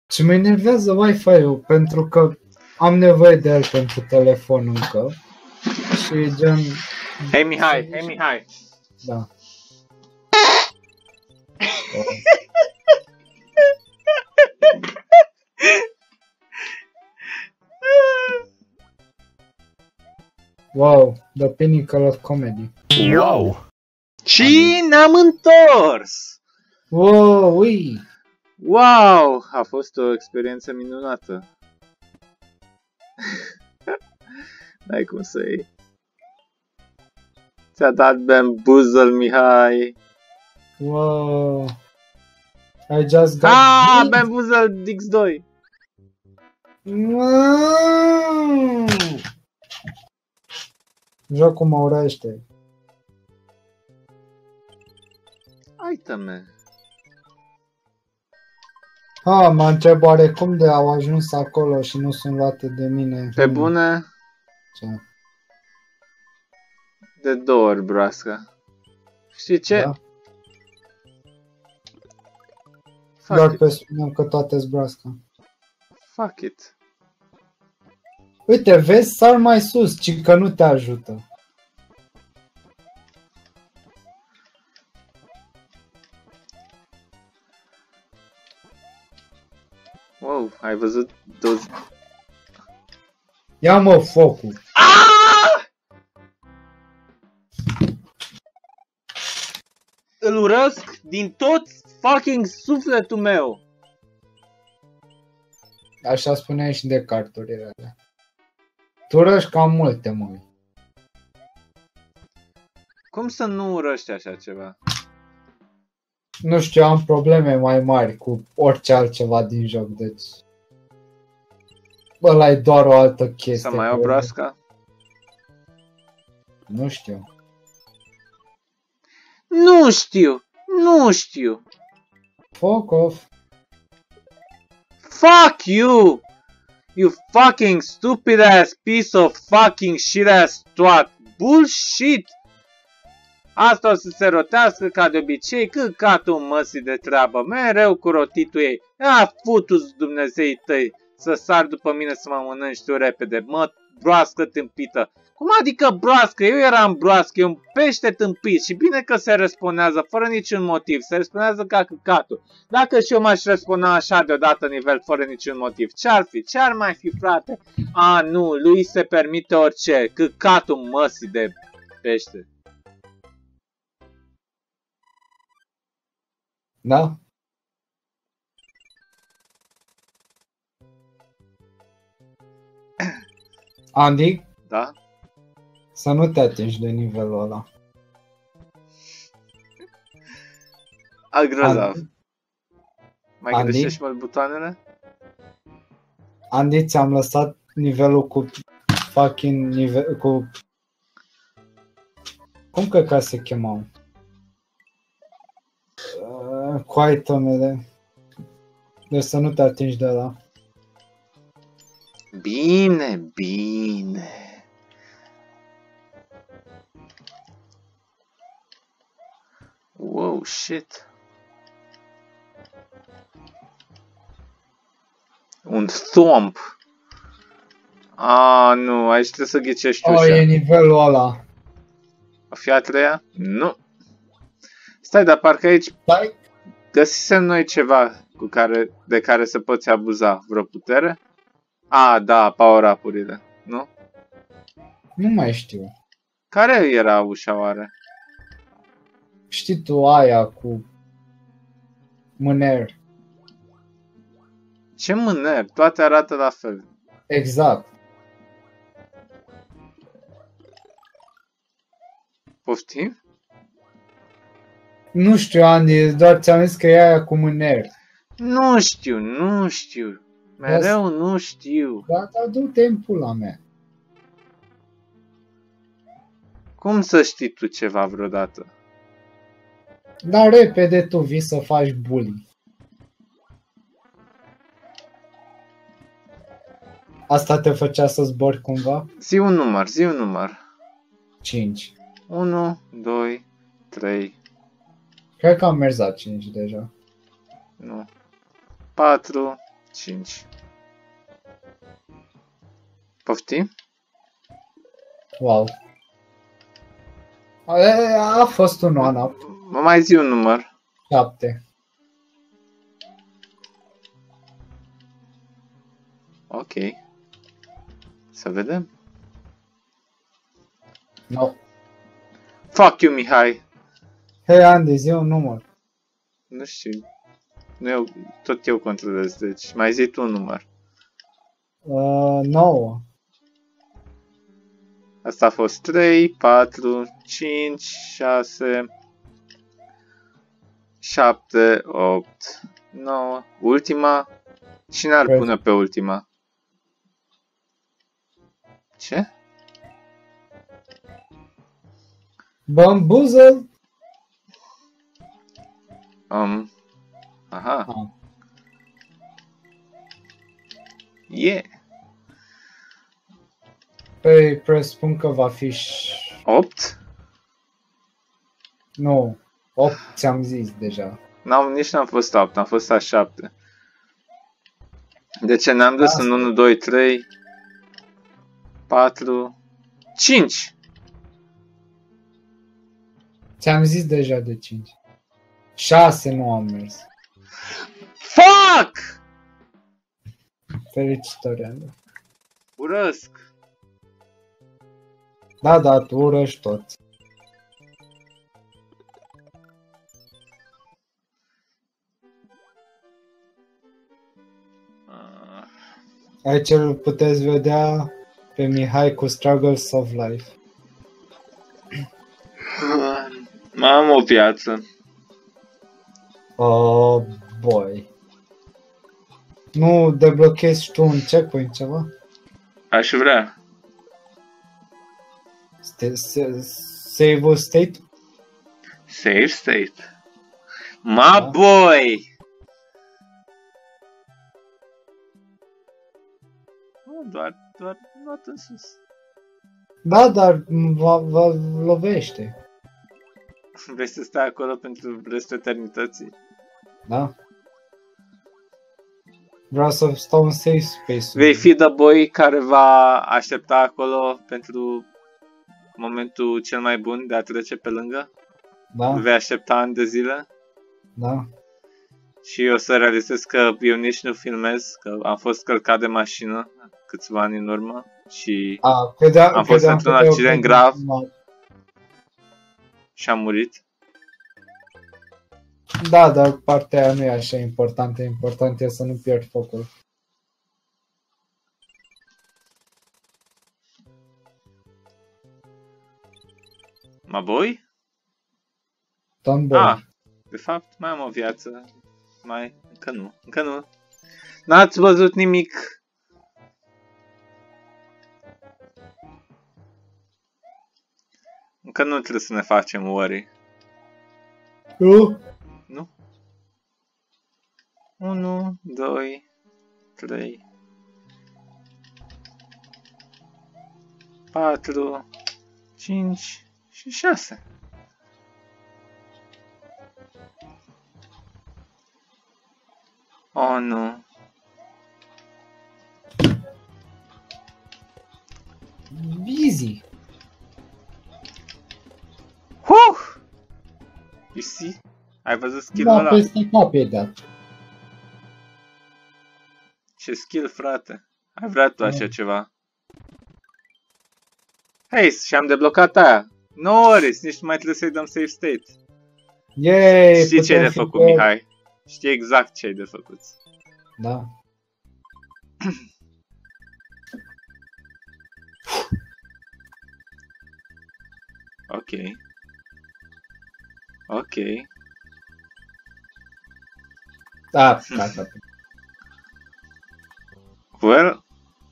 Și mă enervează Wi-Fi-ul pentru că am nevoie de el pentru telefon încă. Și gen... Hei Mihai! Da. Wow, the pinnacle of comedy. Wow! Și ne-am întors! Wow, ui! Wow! A fost o experiență minunată. N-ai cum să iei. Ți-a dat bamboozle, Mihai. Wow! I just got... Bamboozle Dix2! Wow! Jocul mă urăște. Iteme. Mă întreb oare cum de au ajuns acolo și nu sunt luate de mine. Pe bune? Ce? De 2 ori broasca. Știi ce? Da. Doar pe spunem că toate-s broasca. Fuck it. Uite, vezi, sar mai sus, ci că nu te ajută. Wow, ai văzut 20... Ia mă focul. Îl urăsc din tot fucking sufletul meu. Așa spuneai și de carturile alea. Tu răși cam multe, măi. Cum să nu urăști așa ceva? Nu știu, am probleme mai mari cu orice altceva din joc, deci... Ăla e doar o altă chestie. Să mai iau broasca? Nu știu. Nu știu. Fuck off. Fuck you! You fucking stupid ass piece of fucking shit ass twat. Bullshit! Asta o să se rotească ca de obicei, căcatul măsii de treabă, mereu cu rotitul ei. Futu-ți Dumnezeii tăi să sar după mine să mă mănânci tu repede, mă, broască tâmpită. Cum adică broască? Eu eram broască, e un pește tâmpit și bine că se răspunează fără niciun motiv, se răspunează ca căcatul. Dacă și eu m-aș răspuna așa deodată nivel fără niciun motiv, ce-ar fi? Ce-ar mai fi, frate? Nu, lui se permite orice, căcatul măsii de pește. Da? Andy? Da? Să nu te atingi de nivelul ăla. Grozav. Mai Andy? greșești mult butoanele? Andy, ți-am lăsat nivelul cu fucking nivel, cu... Cum că se chemau? Cu itemele. Deci să nu te atingi de ăla. Bine. Wow, shit. Un thump. Nu, aici trebuie să ghicești ușa. E nivelul ăla. O fi a treia? Nu. Stai, dar parcă aici Stai. găsisem noi ceva de care să poți abuza. Vreo putere? Da, power-up-urile, nu? Nu mai știu. Care era ușa oare? Știi tu aia cu mâner. Ce mâner? Toate arată la fel. Exact. Poftim? Nu știu, Andy, doar ți-am zis că e aia cu mâner. Nu știu. Mereu nu știu. Dar du-te în pula mea. Cum să știi tu ceva vreodată? Dar repede tu vii să faci bullying. Asta te făcea să zbori cumva? Zi un număr. 5. 1, 2, 3, Cred că am mers la 5 deja. nu. 4, 5. Poftim? Wow. A fost un one-up. Mă mai zi un număr. 7. Ok. Să vedem. No. Fuck you, Mihai. Hei, Andy, zi un număr. Nu știu. Nu eu, tot eu controlez, deci mai zi tu un număr. 9. Asta a fost 3, 4, 5, 6, 7, 8, 9. Ultima? Cine ar pune pe ultima? Ce? Bamboozle? Aha. Yeah. Păi, presupun că va fi 8? Nu, 8 ți-am zis deja. Nici n-am fost 8, am fost a 7. De ce ne-am dus în 1, 2, 3, 4, 5? Ți-am zis deja de 5. 6 nu am mers. Fuck! Felicitări, Andy. Urăsc. Da, tu urăști toți. Aici îl puteți vedea pe Mihai cu Struggles of Life. Mai am o viață. Oh, boy. Nu deblochezi tu un checkpoint ceva? Aș vrea. Save state? Save state. My boy! Doar not în sus. Da, dar vă lovește. Vrei să stai acolo pentru restul eternității? Da. Vreau să stau în safe space. Vei fi the boy care va aștepta acolo pentru momentul cel mai bun de a trece pe lângă? Da. Vei aștepta ani de zile? Da. Și eu să realizez că eu nici nu filmez, că am fost călcat de mașină câțiva ani în urmă și am fost într-un accident grav și am murit. Da, dar partea aia nu e așa importantă. Important e să nu pierd focul. My boy? Don't boy. De fapt, mai am o viață. Încă nu. N-ați văzut nimic. Încă nu trebuie să ne facem worry. Nu? 1, 2, 3, 4, 5 și 6. Oh, nu. Easy. You see? Ai văzut skill-ul ăla? Da, peste cap e dat. Ce skill, frate. Ai vrea tu așa ceva. Hei, și-am deblocat aia. No worries, nici nu mai trebuie să-i dăm save state. Yay, Știi ce ai de făcut, Mihai? Știi exact ce ai de făcut. Da. Ok. Ok. Da, gata. Well.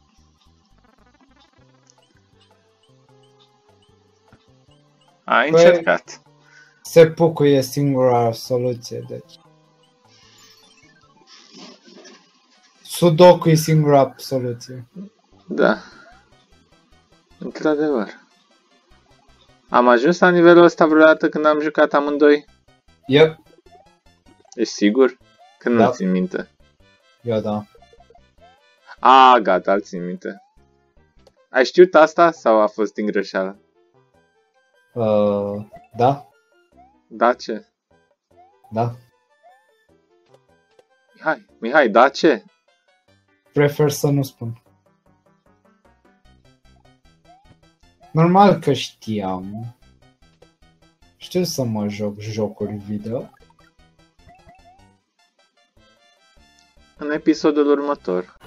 Ai încercat. Seppuku e singura soluție, deci. Sudoku e singura soluție. Da. Într-adevăr. Am ajuns la nivelul ăsta vreodată când am jucat amândoi? Yep. Ești sigur? Când Da. nu țin minte. Eu da. A, gata, țin minte. Ai știut asta sau a fost din greșeală? Da, Da ce? da. Mihai, da ce? Prefer să nu spun. Normal că știam. Știu să mă joc jocuri video. În episodul următor.